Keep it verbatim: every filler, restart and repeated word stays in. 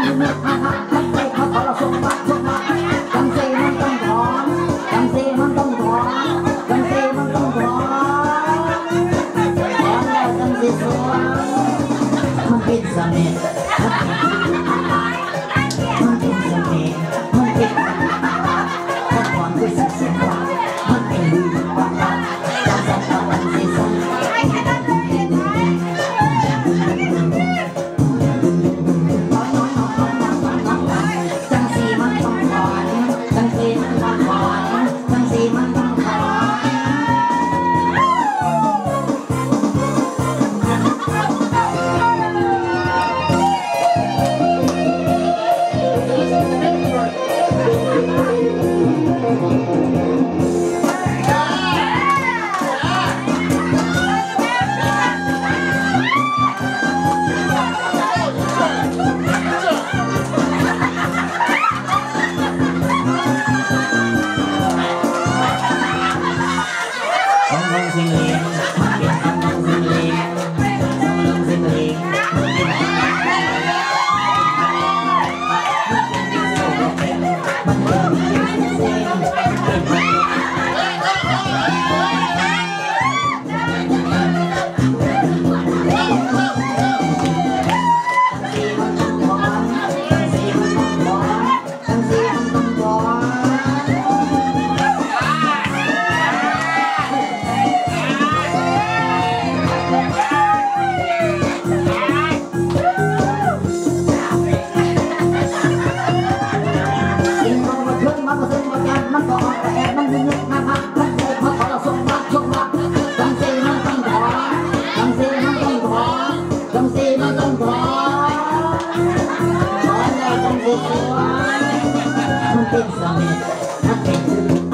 นึกอาหารมันใจเขาขอเราส่งมาส่งมาจังสีมันต้องถอนจังสีมันต้องถอนจังสีมันต้องถอนถอนแล้วจังสีสวยมันเป็นเสน่ห์มันเป็นเสน่ห์มันเป็นถ้าถอนด้วยสิ่งสิ่งว่ามันเป็นดีกว่าจังสันตอนสีสวยมันเป็นเสน่ห์มันเป็น